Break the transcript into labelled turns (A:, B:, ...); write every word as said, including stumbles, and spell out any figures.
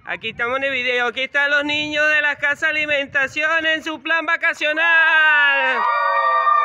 A: Aquí estamos en el video. Aquí están los niños de la Casa Alimentación en su plan vacacional.